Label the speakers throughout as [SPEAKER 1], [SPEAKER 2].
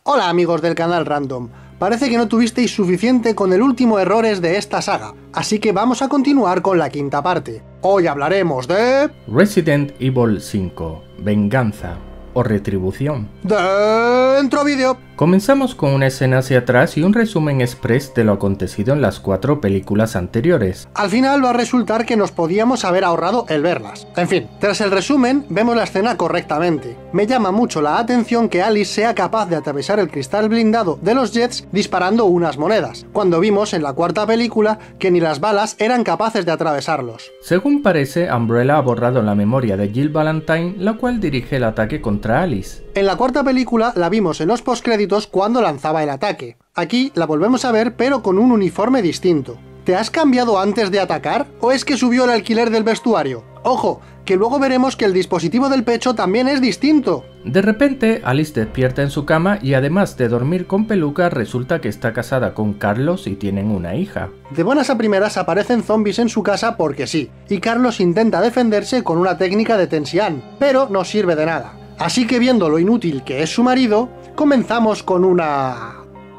[SPEAKER 1] Hola amigos del canal Random, parece que no tuvisteis suficiente con el último errores de esta saga, así que vamos a continuar con la quinta parte. Hoy hablaremos de...
[SPEAKER 2] Resident Evil 5, Venganza o Retribución.
[SPEAKER 1] Dentro vídeo.
[SPEAKER 2] Comenzamos con una escena hacia atrás y un resumen express de lo acontecido en las 4 películas anteriores.
[SPEAKER 1] Al final va a resultar que nos podíamos haber ahorrado el verlas. En fin, tras el resumen vemos la escena correctamente. Me llama mucho la atención que Alice sea capaz de atravesar el cristal blindado de los jets disparando unas monedas, cuando vimos en la cuarta película que ni las balas eran capaces de atravesarlos.
[SPEAKER 2] Según parece, Umbrella ha borrado la memoria de Jill Valentine, la cual dirige el ataque contra Alice.
[SPEAKER 1] En la cuarta película la vimos en los postcréditos cuando lanzaba el ataque. Aquí la volvemos a ver pero con un uniforme distinto. ¿Te has cambiado antes de atacar? ¿O es que subió el alquiler del vestuario? ¡Ojo! Que luego veremos que el dispositivo del pecho también es distinto.
[SPEAKER 2] De repente, Alice despierta en su cama y además de dormir con peluca, resulta que está casada con Carlos y tienen una hija.
[SPEAKER 1] De buenas a primeras aparecen zombies en su casa porque sí, y Carlos intenta defenderse con una técnica de tensión, pero no sirve de nada. Así que viendo lo inútil que es su marido, comenzamos con una...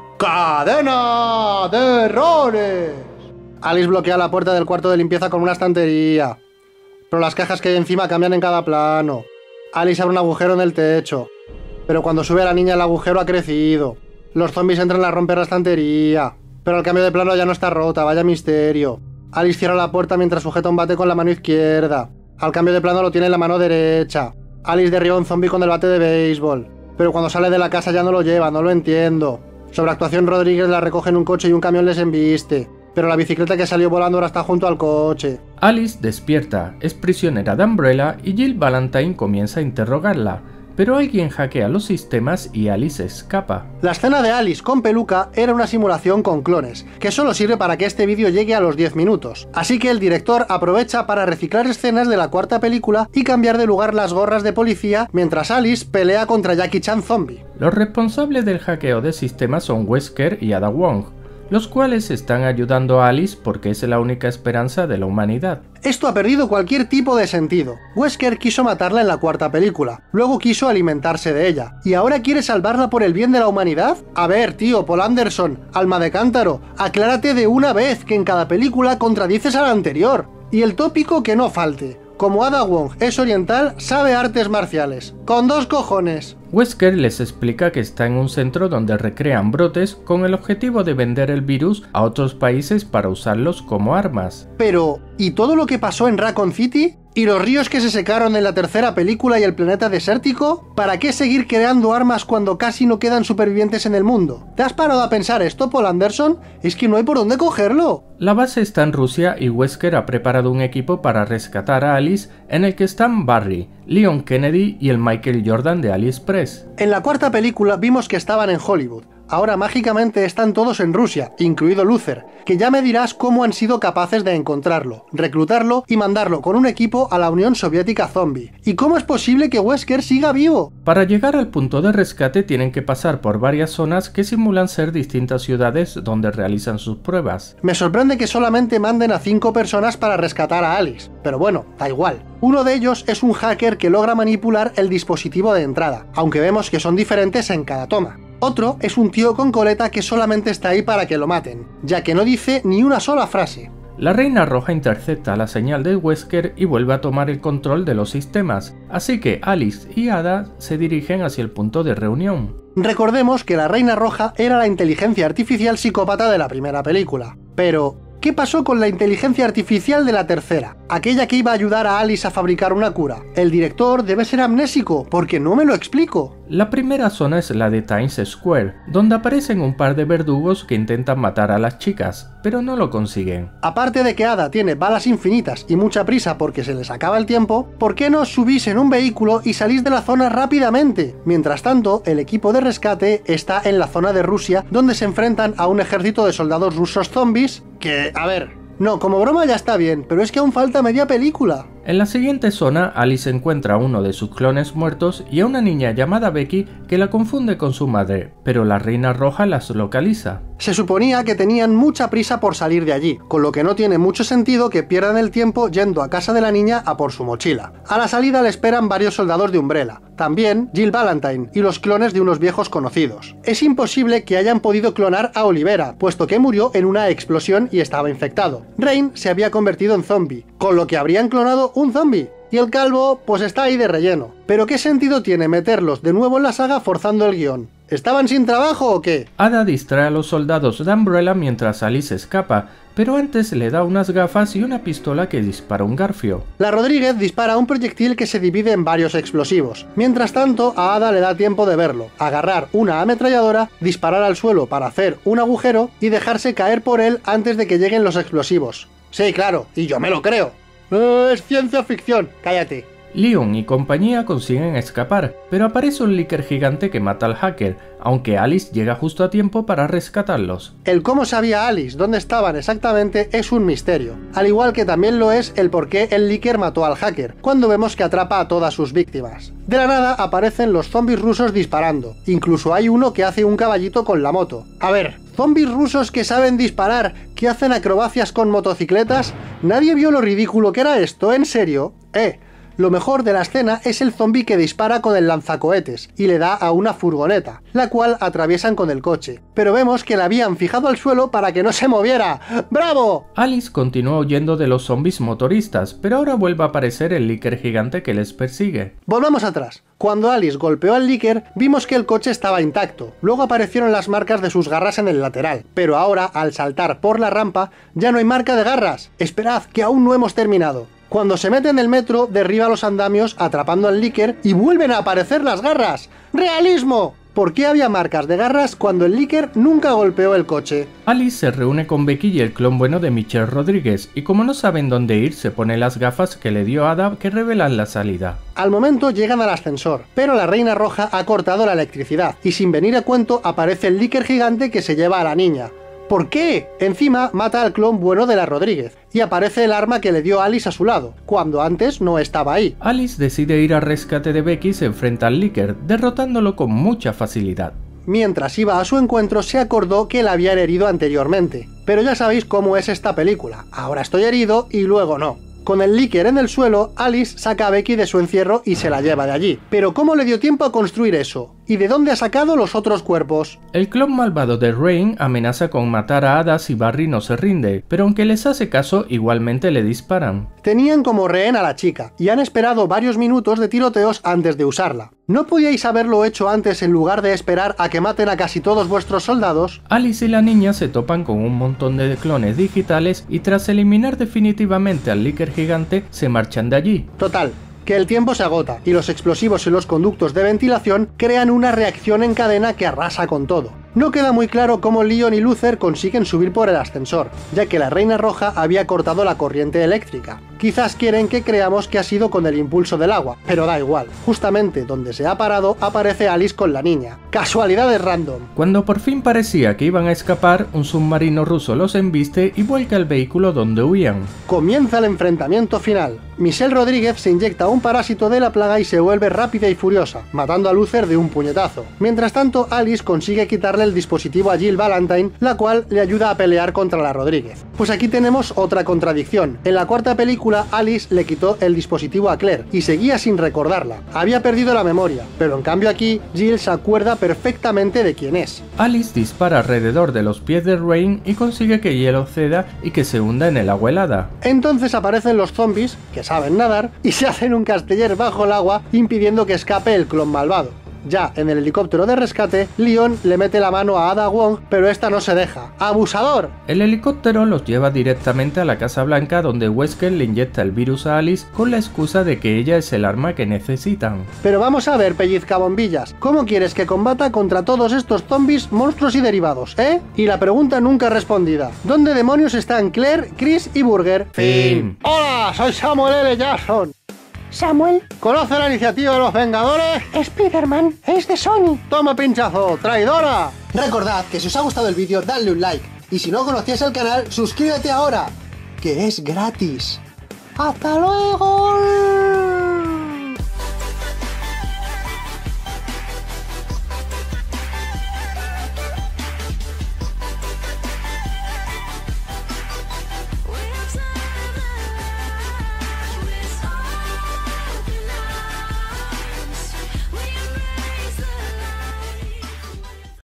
[SPEAKER 1] ¡cadena de errores! Alice bloquea la puerta del cuarto de limpieza con una estantería, pero las cajas que hay encima cambian en cada plano. Alice abre un agujero en el techo, pero cuando sube a la niña el agujero ha crecido. Los zombies entran a romper la estantería, pero el cambio de plano ya no está rota, vaya misterio. Alice cierra la puerta mientras sujeta un bate con la mano izquierda. Al cambio de plano lo tiene en la mano derecha. Alice derriba a un zombie con el bate de béisbol, pero cuando sale de la casa ya no lo lleva, no lo entiendo. Sobreactuación Rodríguez la recoge en un coche y un camión les embiste, pero la bicicleta que salió volando ahora está junto al coche.
[SPEAKER 2] Alice despierta, es prisionera de Umbrella y Jill Valentine comienza a interrogarla, pero alguien hackea los sistemas y Alice escapa.
[SPEAKER 1] La escena de Alice con peluca era una simulación con clones, que solo sirve para que este vídeo llegue a los 10 minutos. Así que el director aprovecha para reciclar escenas de la cuarta película y cambiar de lugar las gorras de policía mientras Alice pelea contra Jackie Chan Zombie.
[SPEAKER 2] Los responsables del hackeo de sistemas son Wesker y Ada Wong, los cuales están ayudando a Alice porque es la única esperanza de la humanidad.
[SPEAKER 1] Esto ha perdido cualquier tipo de sentido. Wesker quiso matarla en la cuarta película, luego quiso alimentarse de ella, ¿y ahora quiere salvarla por el bien de la humanidad? A ver, tío, Paul Anderson, alma de cántaro, aclárate de una vez que en cada película contradices a la anterior. Y el tópico que no falte. Como Ada Wong es oriental, sabe artes marciales. ¡Con 2 cojones!
[SPEAKER 2] Wesker les explica que está en un centro donde recrean brotes con el objetivo de vender el virus a otros países para usarlos como armas.
[SPEAKER 1] Pero, ¿y todo lo que pasó en Raccoon City? ¿Y los ríos que se secaron en la tercera película y el planeta desértico? ¿Para qué seguir creando armas cuando casi no quedan supervivientes en el mundo? ¿Te has parado a pensar esto, Paul Anderson? Es que no hay por dónde cogerlo.
[SPEAKER 2] La base está en Rusia y Wesker ha preparado un equipo para rescatar a Alice en el que están Barry, Leon Kennedy y el Michael Jordan de AliExpress.
[SPEAKER 1] En la cuarta película vimos que estaban en Hollywood. Ahora mágicamente están todos en Rusia, incluido Luther, que ya me dirás cómo han sido capaces de encontrarlo, reclutarlo y mandarlo con un equipo a la Unión Soviética zombie. ¿Y cómo es posible que Wesker siga vivo?
[SPEAKER 2] Para llegar al punto de rescate tienen que pasar por varias zonas que simulan ser distintas ciudades donde realizan sus pruebas.
[SPEAKER 1] Me sorprende que solamente manden a 5 personas para rescatar a Alice, pero bueno, da igual. Uno de ellos es un hacker que logra manipular el dispositivo de entrada, aunque vemos que son diferentes en cada toma. Otro es un tío con coleta que solamente está ahí para que lo maten, ya que no dice ni una sola frase.
[SPEAKER 2] La Reina Roja intercepta la señal de Wesker y vuelve a tomar el control de los sistemas, así que Alice y Ada se dirigen hacia el punto de reunión.
[SPEAKER 1] Recordemos que la Reina Roja era la inteligencia artificial psicópata de la primera película, pero... ¿qué pasó con la inteligencia artificial de la tercera? Aquella que iba a ayudar a Alice a fabricar una cura. El director debe ser amnésico, porque no me lo explico.
[SPEAKER 2] La primera zona es la de Times Square, donde aparecen un par de verdugos que intentan matar a las chicas, pero no lo consiguen.
[SPEAKER 1] Aparte de que Ada tiene balas infinitas y mucha prisa porque se les acaba el tiempo, ¿por qué no os subís en un vehículo y salís de la zona rápidamente? Mientras tanto, el equipo de rescate está en la zona de Rusia, donde se enfrentan a un ejército de soldados rusos zombies que, a ver, no, como broma ya está bien, pero es que aún falta media película.
[SPEAKER 2] En la siguiente zona, Alice encuentra a uno de sus clones muertos y a una niña llamada Becky que la confunde con su madre, pero la Reina Roja las localiza.
[SPEAKER 1] Se suponía que tenían mucha prisa por salir de allí, con lo que no tiene mucho sentido que pierdan el tiempo yendo a casa de la niña a por su mochila. A la salida le esperan varios soldados de Umbrella, también Jill Valentine y los clones de unos viejos conocidos. Es imposible que hayan podido clonar a Olivera, puesto que murió en una explosión y estaba infectado. Rain se había convertido en zombie, con lo que habrían clonado un zombie. Y el calvo, pues está ahí de relleno. Pero ¿qué sentido tiene meterlos de nuevo en la saga forzando el guión? ¿Estaban sin trabajo o qué?
[SPEAKER 2] Ada distrae a los soldados de Umbrella mientras Alice escapa, pero antes le da unas gafas y una pistola que dispara un garfio.
[SPEAKER 1] La Rodríguez dispara un proyectil que se divide en varios explosivos. Mientras tanto, a Ada le da tiempo de verlo, agarrar una ametralladora, disparar al suelo para hacer un agujero y dejarse caer por él antes de que lleguen los explosivos. Sí, claro, y yo me lo creo. Es ciencia ficción, cállate.
[SPEAKER 2] Leon y compañía consiguen escapar, pero aparece un líker gigante que mata al hacker, aunque Alice llega justo a tiempo para rescatarlos.
[SPEAKER 1] El cómo sabía Alice dónde estaban exactamente es un misterio, al igual que también lo es el por qué el líker mató al hacker, cuando vemos que atrapa a todas sus víctimas. De la nada aparecen los zombies rusos disparando, incluso hay uno que hace un caballito con la moto. A ver, zombies rusos que saben disparar, que hacen acrobacias con motocicletas, ¿nadie vio lo ridículo que era esto? ¿En serio? Lo mejor de la escena es el zombie que dispara con el lanzacohetes y le da a una furgoneta, la cual atraviesan con el coche. Pero vemos que la habían fijado al suelo para que no se moviera. ¡Bravo!
[SPEAKER 2] Alice continúa huyendo de los zombies motoristas, pero ahora vuelve a aparecer el líker gigante que les persigue.
[SPEAKER 1] Volvamos atrás. Cuando Alice golpeó al líker, vimos que el coche estaba intacto. Luego aparecieron las marcas de sus garras en el lateral. Pero ahora, al saltar por la rampa, ya no hay marca de garras. Esperad, que aún no hemos terminado. Cuando se mete en el metro, derriba los andamios atrapando al líker y vuelven a aparecer las garras. ¡Realismo! ¿Por qué había marcas de garras cuando el líker nunca golpeó el coche?
[SPEAKER 2] Alice se reúne con Becky y el clon bueno de Michelle Rodríguez, y como no saben dónde ir, se pone las gafas que le dio Ada que revelan la salida.
[SPEAKER 1] Al momento llegan al ascensor, pero la Reina Roja ha cortado la electricidad, y sin venir a cuento aparece el líker gigante que se lleva a la niña. ¿Por qué? Encima mata al clon bueno de la Rodríguez, y aparece el arma que le dio Alice a su lado, cuando antes no estaba ahí.
[SPEAKER 2] Alice decide ir al rescate de Becky y se enfrenta al líker, derrotándolo con mucha facilidad.
[SPEAKER 1] Mientras iba a su encuentro se acordó que la habían herido anteriormente, pero ya sabéis cómo es esta película, ahora estoy herido y luego no. Con el líker en el suelo, Alice saca a Becky de su encierro y se la lleva de allí. Pero ¿cómo le dio tiempo a construir eso? ¿Y de dónde ha sacado los otros cuerpos?
[SPEAKER 2] El clon malvado de Rain amenaza con matar a Ada si Barry no se rinde, pero aunque les hace caso, igualmente le disparan.
[SPEAKER 1] Tenían como rehén a la chica, y han esperado varios minutos de tiroteos antes de usarla. ¿No podíais haberlo hecho antes en lugar de esperar a que maten a casi todos vuestros soldados?
[SPEAKER 2] Alice y la niña se topan con un montón de clones digitales y tras eliminar definitivamente al líker gigante, se marchan de allí.
[SPEAKER 1] Total, que el tiempo se agota, y los explosivos en los conductos de ventilación crean una reacción en cadena que arrasa con todo. No queda muy claro cómo Leon y Luther consiguen subir por el ascensor, ya que la Reina Roja había cortado la corriente eléctrica. Quizás quieren que creamos que ha sido con el impulso del agua, pero da igual. Justamente donde se ha parado aparece Alice con la niña. Casualidades random.
[SPEAKER 2] Cuando por fin parecía que iban a escapar, un submarino ruso los embiste y vuelca el vehículo donde huían.
[SPEAKER 1] Comienza el enfrentamiento final. Michelle Rodríguez se inyecta un parásito de la plaga y se vuelve rápida y furiosa, matando a Luther de un puñetazo. Mientras tanto, Alice consigue quitarle el dispositivo a Jill Valentine, la cual le ayuda a pelear contra la Rodríguez. Pues aquí tenemos otra contradicción. En la cuarta película, Alice le quitó el dispositivo a Claire y seguía sin recordarla. Había perdido la memoria, pero en cambio aquí, Jill se acuerda perfectamente de quién es.
[SPEAKER 2] Alice dispara alrededor de los pies de Rain y consigue que hielo ceda y que se hunda en el agua helada.
[SPEAKER 1] Entonces aparecen los zombies, que saben nadar, y se hacen un casteller bajo el agua, impidiendo que escape el clon malvado. Ya en el helicóptero de rescate, Leon le mete la mano a Ada Wong, pero esta no se deja. ¡Abusador!
[SPEAKER 2] El helicóptero los lleva directamente a la Casa Blanca, donde Wesker le inyecta el virus a Alice con la excusa de que ella es el arma que necesitan.
[SPEAKER 1] Pero vamos a ver, pellizcabombillas, ¿cómo quieres que combata contra todos estos zombies, monstruos y derivados, Y la pregunta nunca respondida. ¿Dónde demonios están Claire, Chris y Burger?
[SPEAKER 2] Fin.
[SPEAKER 1] ¡Hola! Soy Samuel L. Jackson.
[SPEAKER 3] Samuel.
[SPEAKER 1] ¿Conoce la iniciativa de los Vengadores?
[SPEAKER 3] Spider-Man es de Sony.
[SPEAKER 1] ¡Toma pinchazo, traidora! Recordad que si os ha gustado el vídeo, dadle un like. Y si no conocías el canal, suscríbete ahora, que es gratis. ¡Hasta luego!